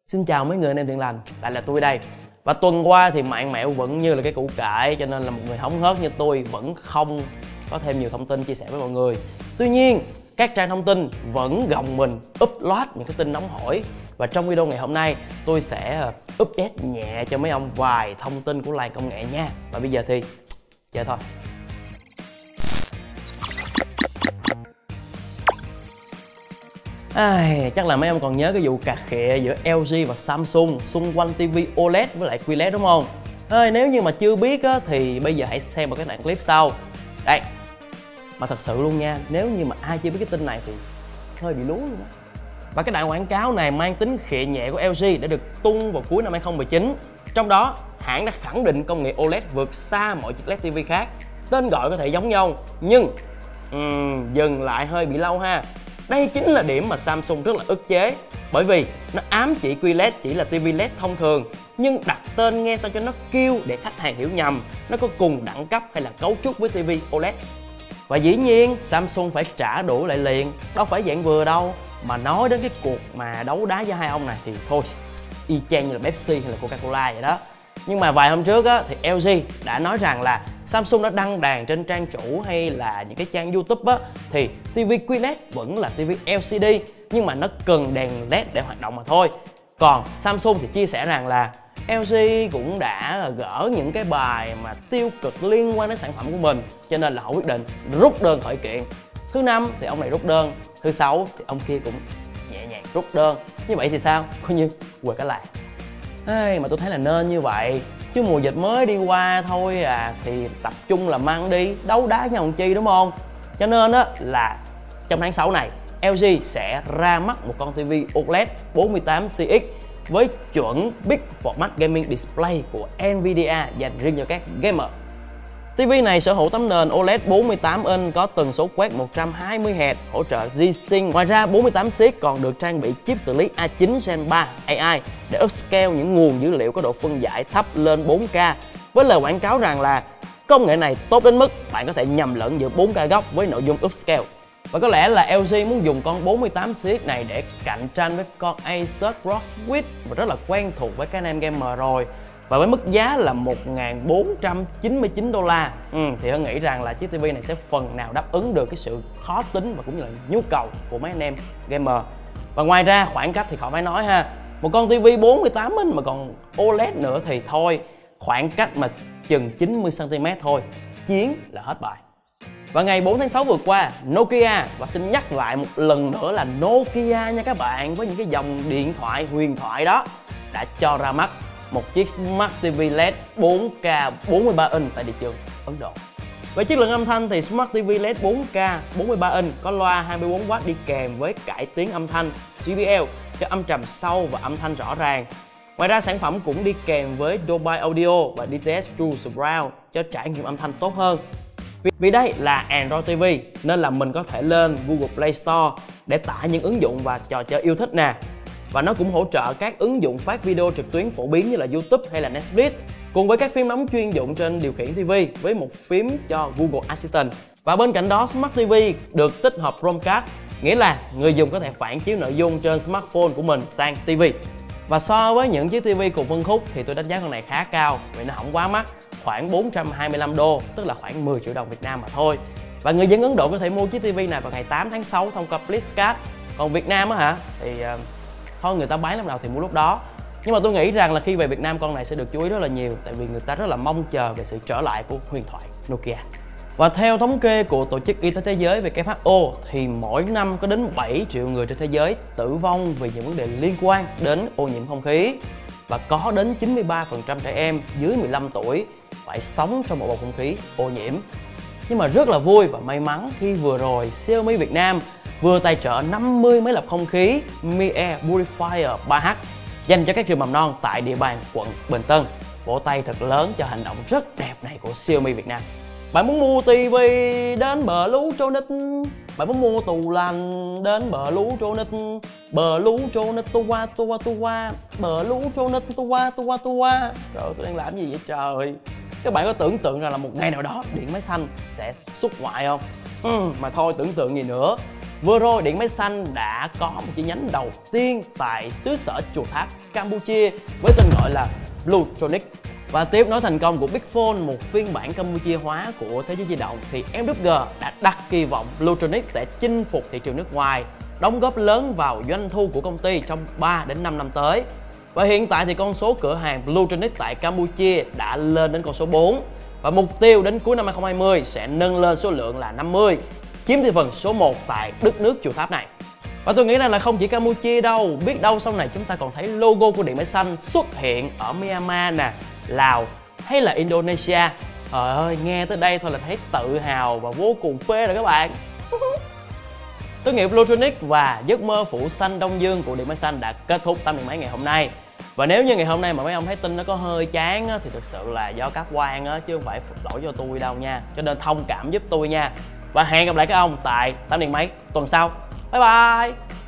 Xin chào mấy người anh em thiện lành, lại là tôi đây. Và tuần qua thì mạng mẹo vẫn như là cái củ cải, cho nên là một người hóng hớt như tôi vẫn không có thêm nhiều thông tin chia sẻ với mọi người. Tuy nhiên, các trang thông tin vẫn gồng mình upload những cái tin nóng hổi. Và trong video ngày hôm nay, tôi sẽ update nhẹ cho mấy ông vài thông tin của làng công nghệ nha. Và bây giờ thì chơi thôi. Chắc là mấy ông còn nhớ cái vụ cà khịa giữa LG và Samsung xung quanh TV OLED với lại QLED đúng không? Nếu như mà chưa biết á, thì bây giờ hãy xem một cái đoạn clip sau. Đây, mà thật sự luôn nha, nếu như mà ai chưa biết cái tin này thì hơi bị lú luôn á. Và cái đoạn quảng cáo này mang tính khịa nhẹ của LG đã được tung vào cuối năm 2019. Trong đó, hãng đã khẳng định công nghệ OLED vượt xa mọi chiếc LED TV khác. Tên gọi có thể giống nhau, nhưng dừng lại hơi bị lâu ha. Đây chính là điểm mà Samsung rất là ức chế, bởi vì nó ám chỉ QLED chỉ là TV LED thông thường, nhưng đặt tên nghe sao cho nó kêu để khách hàng hiểu nhầm nó có cùng đẳng cấp hay là cấu trúc với TV OLED. Và dĩ nhiên Samsung phải trả đũa lại liền, đâu phải dạng vừa đâu. Mà nói đến cái cuộc mà đấu đá giữa hai ông này thì thôi, y chang như là Pepsi hay là Coca-Cola vậy đó. Nhưng mà vài hôm trước á, thì LG đã nói rằng là Samsung đã đăng đàn trên trang chủ hay là những cái trang YouTube á, thì TV QLED vẫn là TV LCD nhưng mà nó cần đèn LED để hoạt động mà thôi. Còn Samsung thì chia sẻ rằng là LG cũng đã gỡ những cái bài mà tiêu cực liên quan đến sản phẩm của mình, cho nên là họ quyết định rút đơn khởi kiện. Thứ năm thì ông này rút đơn, thứ sáu thì ông kia cũng nhẹ nhàng rút đơn. Như vậy thì sao? Coi như quệt cả làng. Mà tôi thấy là nên như vậy, chứ mùa dịch mới đi qua thôi à, thì tập trung làm ăn đi, đấu đá nhau làm chi đúng không? Cho nên á là trong tháng 6 này, LG sẽ ra mắt một con TV OLED 48CX với chuẩn Big Format Gaming Display của Nvidia dành riêng cho các gamer. TV này sở hữu tấm nền OLED 48 inch có tần số quét 120Hz, hỗ trợ G-Sync. Ngoài ra 48CX còn được trang bị chip xử lý A9 Gen 3 AI để upscale những nguồn dữ liệu có độ phân giải thấp lên 4K, với lời quảng cáo rằng là công nghệ này tốt đến mức bạn có thể nhầm lẫn giữa 4K gốc với nội dung upscale. Và có lẽ là LG muốn dùng con 48CX này để cạnh tranh với con Asus ROG Strix và rất là quen thuộc với các anh em gamer rồi. Và với mức giá là 1.499 đô la thì tôi nghĩ rằng là chiếc TV này sẽ phần nào đáp ứng được cái sự khó tính và cũng như là nhu cầu của mấy anh em gamer. Và ngoài ra khoảng cách thì khỏi phải nói ha, một con TV 48 inch mà còn OLED nữa thì thôi, khoảng cách mà chừng 90cm thôi, chiến là hết bài. Và ngày 4 tháng 6 vừa qua, Nokia, và xin nhắc lại một lần nữa là Nokia nha các bạn, với những cái dòng điện thoại huyền thoại đó, đã cho ra mắt một chiếc Smart TV LED 4K 43 inch tại thị trường Ấn Độ. Về chất lượng âm thanh thì Smart TV LED 4K 43 inch có loa 24W đi kèm với cải tiến âm thanh JBL cho âm trầm sâu và âm thanh rõ ràng. Ngoài ra sản phẩm cũng đi kèm với Dolby Audio và DTS True Surround cho trải nghiệm âm thanh tốt hơn. Vì đây là Android TV nên là mình có thể lên Google Play Store để tải những ứng dụng và trò chơi yêu thích nè. Và nó cũng hỗ trợ các ứng dụng phát video trực tuyến phổ biến như là YouTube hay là Netflix, cùng với các phím nóng chuyên dụng trên điều khiển TV với một phím cho Google Assistant. Và bên cạnh đó, Smart TV được tích hợp Chromecast, nghĩa là người dùng có thể phản chiếu nội dung trên smartphone của mình sang TV. Và so với những chiếc TV cùng phân khúc thì tôi đánh giá con này khá cao vì nó không quá mắc, khoảng 425 đô, tức là khoảng 10 triệu đồng Việt Nam mà thôi. Và người dân Ấn Độ có thể mua chiếc TV này vào ngày 8 tháng 6 thông qua Flipkart. Còn Việt Nam á hả, thì thôi người ta bán lúc nào thì mua lúc đó. Nhưng mà tôi nghĩ rằng là khi về Việt Nam con này sẽ được chú ý rất là nhiều, tại vì người ta rất là mong chờ về sự trở lại của huyền thoại Nokia. Và theo thống kê của Tổ chức Y tế Thế giới WHO thì mỗi năm có đến 7 triệu người trên thế giới tử vong vì những vấn đề liên quan đến ô nhiễm không khí. Và có đến 93% trẻ em dưới 15 tuổi phải sống trong một bầu không khí ô nhiễm. Nhưng mà rất là vui và may mắn khi vừa rồi Xiaomi Việt Nam vừa tài trợ 50 máy lọc không khí Mi Air Purifier 3H dành cho các trường mầm non tại địa bàn quận Bình Tân. Vỗ tay thật lớn cho hành động rất đẹp này của Xiaomi Việt Nam. Bạn muốn mua TV đến bờ lú trô bạn muốn mua tủ lạnh đến bờ lú trô bờ lú trô tua bờ lú trô tua. Trời ơi, tôi đang làm gì vậy trời? Các bạn có tưởng tượng rằng là một ngày nào đó điện máy xanh sẽ xuất ngoại không? Mà thôi tưởng tượng gì nữa. Vừa rồi Điện Máy Xanh đã có một chi nhánh đầu tiên tại xứ sở Chùa Tháp, Campuchia với tên gọi là Bluetronic. Và tiếp nối thành công của Big Phone, một phiên bản Campuchia hóa của Thế giới di động, thì MWG đã đặt kỳ vọng Bluetronic sẽ chinh phục thị trường nước ngoài, đóng góp lớn vào doanh thu của công ty trong 3 đến 5 năm tới. Và hiện tại thì con số cửa hàng Bluetronic tại Campuchia đã lên đến con số 4. Và mục tiêu đến cuối năm 2020 sẽ nâng lên số lượng là 50, chiếm thị phần số 1 tại đất nước Chùa Tháp này. Và tôi nghĩ rằng là không chỉ Campuchia đâu, biết đâu sau này chúng ta còn thấy logo của Điện Máy Xanh xuất hiện ở Myanmar nè, Lào hay là Indonesia. Trời ơi, nghe tới đây thôi là thấy tự hào và vô cùng phê rồi các bạn. Tốt nghiệp Bluetronic và giấc mơ phủ xanh Đông Dương của Điện Máy Xanh đã kết thúc Tâm Điện Máy ngày hôm nay. Và nếu như ngày hôm nay mà mấy ông thấy tin nó có hơi chán á, thì thực sự là do các quan á, chứ không phải lỗi cho tôi đâu nha. Cho nên thông cảm giúp tôi nha. Và hẹn gặp lại các ông tại Tâm Điện Máy tuần sau. Bye bye.